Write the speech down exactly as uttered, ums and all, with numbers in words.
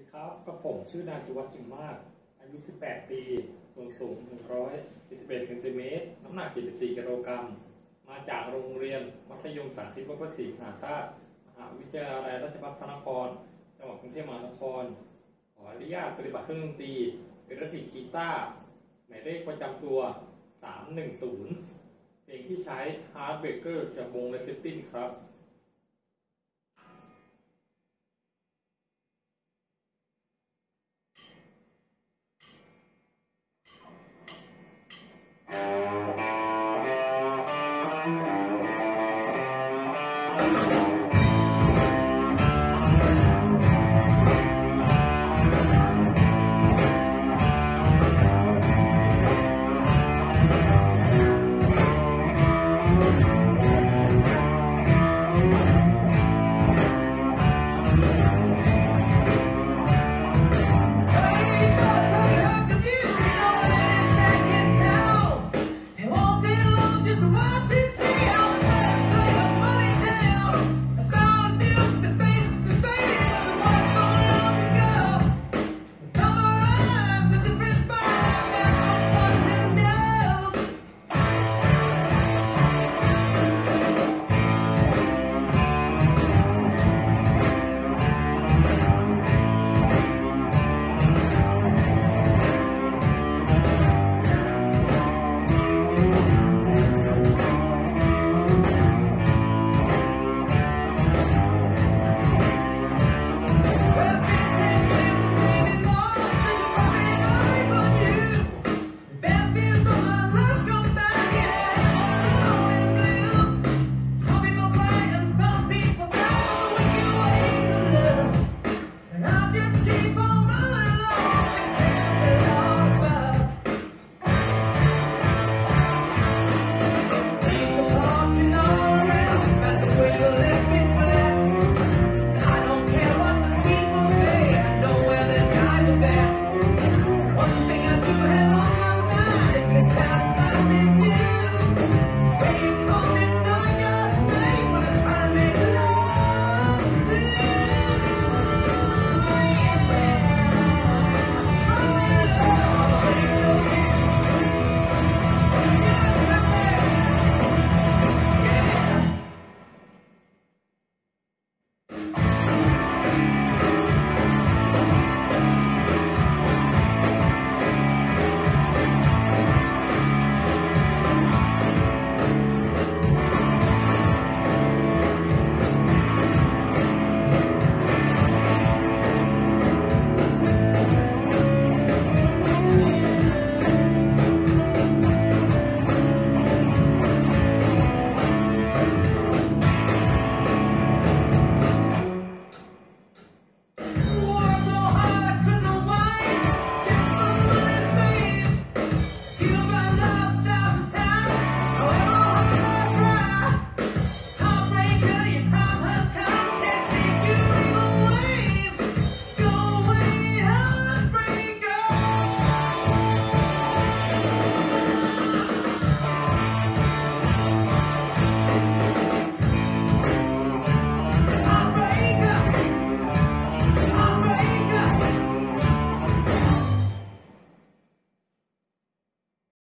ครับกับผมชื่อนายสุวัสดิ์ อิ่มมากอายุ สิบแปด ปีส่วนสูง หนึ่งร้อยสี่สิบเอ็ด เซนติเมตร น้ำหนัก เจ็ดสิบสี่ กิโลกรัม มาจากโรงเรียนมัธยมสาธิตวัดพระศรีมหาธาตุมหาวิทยาลัยราชภัฏพระนคร จังหวัดกรุงเทพมหานคร ขออนุญาตปฏิบัติเครื่องดนตรีเป็นรัสกีตาร์หมายเลขประจำตัว สามหนึ่งศูนย์ เพลงที่ใช้ Heartbreaker จากวง Led Zeppelin ครับ